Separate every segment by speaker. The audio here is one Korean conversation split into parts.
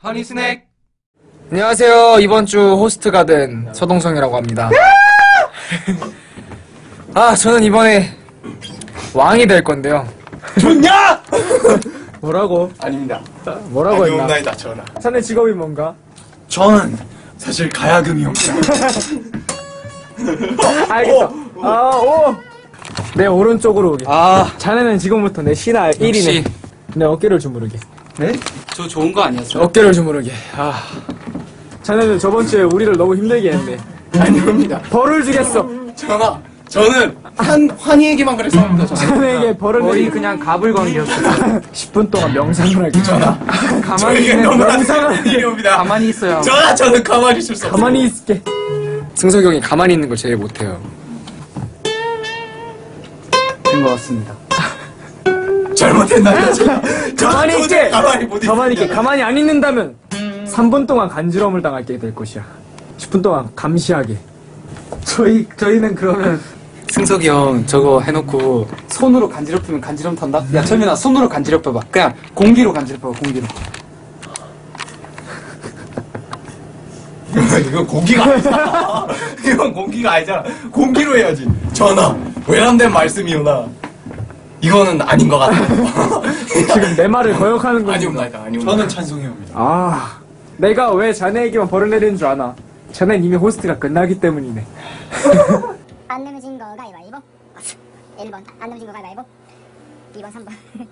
Speaker 1: 허니 스낵.
Speaker 2: 안녕하세요. 이번 주 호스트가 된 서동성이라고 합니다. 저는 이번에 왕이 될 건데요.
Speaker 1: 좋냐?
Speaker 2: 뭐라고?
Speaker 1: 아닙니다.
Speaker 2: 뭐라고 했나?
Speaker 1: 아니옵나이다 전하.
Speaker 2: 자네 직업이 뭔가?
Speaker 1: 저는 사실 가야금이옵니다.
Speaker 2: 알겠어. 내 오른쪽으로 오게. 자네는 지금부터 내 신하 1위네. 내 어깨를 주무르게.
Speaker 1: 네?
Speaker 3: 저 좋은 거 아니었어요?
Speaker 2: 어깨를 주무르게. 자네는 저번 주에 우리를 너무 힘들게 했네.
Speaker 1: 아니옵니다.
Speaker 2: 벌을 주겠어.
Speaker 1: 전하, 저는 환희에게만 그랬습니다.
Speaker 2: 자네에게 벌을
Speaker 3: 거의
Speaker 2: 내리
Speaker 3: 그냥 가불광이었어.
Speaker 2: 10분 동안 명상을 할게.
Speaker 1: 전하,
Speaker 3: 가만히
Speaker 1: 저에게
Speaker 3: 있는
Speaker 1: 너무나
Speaker 2: 명상을
Speaker 1: 슬픈 일이옵니다.
Speaker 3: 가만히 있어요.
Speaker 1: 전하, 저는 가만히 있을 수 없습니다.
Speaker 2: 가만히 있을게. 승석이 형이 가만히 있는 걸 제일 못해요.
Speaker 3: 된 것 같습니다.
Speaker 1: 잘못했나요?
Speaker 2: 가만히
Speaker 1: 도저히
Speaker 2: 있게!
Speaker 1: 가만히 못
Speaker 2: 가만히 있게.
Speaker 1: 있습니다.
Speaker 2: 가만히 안 있는다면 3분 동안 간지러움을 당하게 될 것이야. 10분 동안 감시하게.
Speaker 3: 저희는 그러면 승석이 형 저거 해놓고 손으로 간지럽히면 간지럼 탄다? 야 철민아 손으로 간지럽혀봐. 그냥 공기로 간지럽혀봐. 공기로.
Speaker 1: 이건 공기가 아니잖아. 이건 공기가 아니잖아. 공기로 해야지. 전하, 외람된 말씀이오나 이거는 아닌 것 같아요.
Speaker 2: 지금 내 말을 거역하는 거지.
Speaker 1: 아니옵나이다. 아니옵나이다. 저는 찬성이옵니다.
Speaker 2: 내가 왜 자네에게만 벌을 내리는 줄 아나? 자네는 이미 호스트가 끝나기 때문이네.
Speaker 4: 안 내면 진 거 가위바위보. 1번 안 내면 진 거 가위바위보. 2번 3번.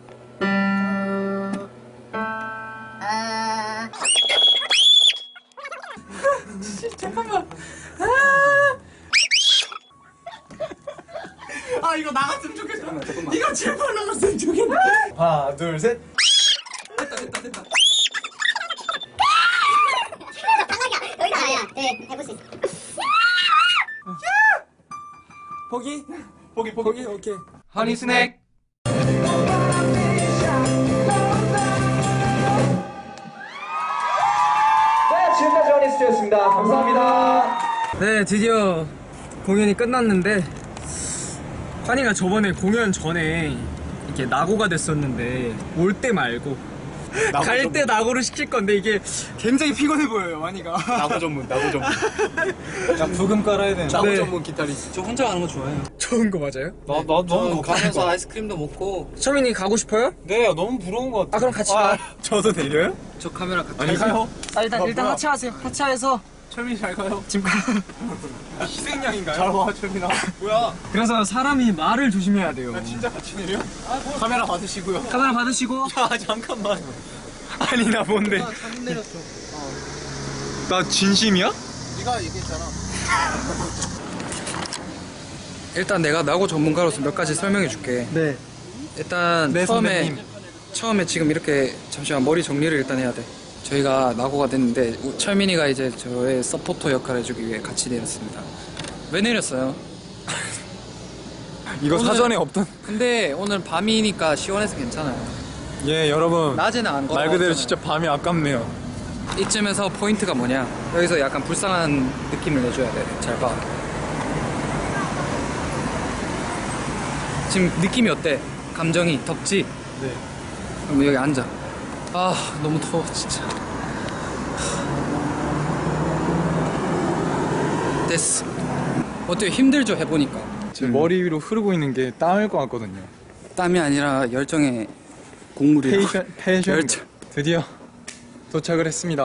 Speaker 1: 이거 나갔으면 좋겠어. 이거 제발 나갔으면 좋겠네. 하나, 둘, 셋.
Speaker 3: 됐다.
Speaker 4: 여기다 아야. 네, 해볼 수 있어.
Speaker 2: 포기?
Speaker 1: 보기.
Speaker 2: 오케이.
Speaker 1: 허니 스낵.
Speaker 2: 지금까지 허니스트였습니다. 감사합니다. 네, 드디어 공연이 끝났는데 환희가 저번에 공연 전에 이렇게 낙오가 됐었는데 올 때 말고 갈 때 낙오를 시킬 건데 이게 굉장히 피곤해 보여요, 환희가.
Speaker 1: 나고 전문.
Speaker 2: 야, 부금 깔아야 되는데.
Speaker 1: 나고 전문 기타리스트.
Speaker 3: 저 혼자 가는 거 좋아해요.
Speaker 2: 좋은 거 맞아요?
Speaker 3: 너무 가면서 아이스크림도 먹고.
Speaker 2: 철민이 가고 싶어요?
Speaker 5: 네, 너무 부러운 것 같아요.
Speaker 2: 그럼 같이 가.
Speaker 1: 저도 내려요?
Speaker 3: 저 카메라 같이.
Speaker 1: 아니, 가요.
Speaker 3: 일단 같이 하세요. 같이 해서
Speaker 1: 철민이 잘 가요.
Speaker 2: 지금
Speaker 1: 희생양인가요? 잘 와, 철민아. 뭐야?
Speaker 2: 그래서 사람이 말을 조심해야 돼요.
Speaker 1: 진짜 같이 내려? 카메라 받으시고요.
Speaker 3: 카메라 받으시고.
Speaker 1: 야, 잠깐만. 아니, 나 뭔데?
Speaker 3: 잘못 내렸어.
Speaker 5: 나 진심이야?
Speaker 1: 네가 얘기했잖아.
Speaker 3: 일단 내가 낙오 전문가로서 몇 가지 설명해 줄게.
Speaker 2: 네.
Speaker 3: 일단 처음에 지금 이렇게 잠시만 머리 정리를 일단 해야 돼. 저희가 낙오가 됐는데 철민이가 이제 저의 서포터 역할을 해주기 위해 같이 내렸습니다. 왜 내렸어요?
Speaker 5: 이거
Speaker 3: 오늘-
Speaker 5: 사전에 없던.
Speaker 3: 근데 오늘 밤이니까 시원해서 괜찮아요.
Speaker 5: 예, 여러분.
Speaker 3: 낮에는 안 걸어.
Speaker 5: 말 그대로 진짜 밤이 아깝네요.
Speaker 3: 이쯤에서 포인트가 뭐냐? 여기서 약간 불쌍한 느낌을 내줘야 돼. 잘 봐. 지금 느낌이 어때? 감정이 덥지?
Speaker 5: 네.
Speaker 3: 그럼 여기 앉아. 너무 더워 진짜. 됐어. 어때요? 힘들죠 해보니까?
Speaker 5: 제 머리 위로 흐르고 있는 게 땀일 것 같거든요.
Speaker 3: 땀이 아니라 열정의 곡물이에요.
Speaker 5: 패션.
Speaker 3: 열정.
Speaker 5: 드디어 도착을 했습니다.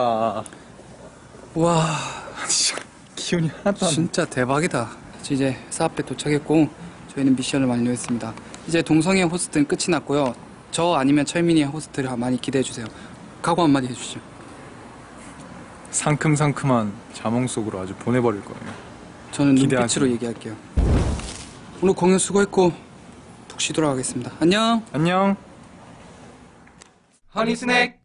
Speaker 3: 와
Speaker 5: 진짜 기운이 하나도 안 나.
Speaker 3: 진짜 대박이다. 이제 회사 앞에 도착했고 저희는 미션을 완료했습니다. 이제 동성애 호스트는 끝이 났고요. 저 아니면 철민이의 호스트를 많이 기대해주세요. 각오 한마디 해주시죠.
Speaker 5: 상큼상큼한 자몽 속으로 아주 보내버릴 거예요.
Speaker 3: 저는
Speaker 5: 기대하세요.
Speaker 3: 눈빛으로 얘기할게요. 오늘 공연 수고했고 푹 쉬도록 하겠습니다. 안녕.
Speaker 5: 안녕.
Speaker 1: 허니 스낵.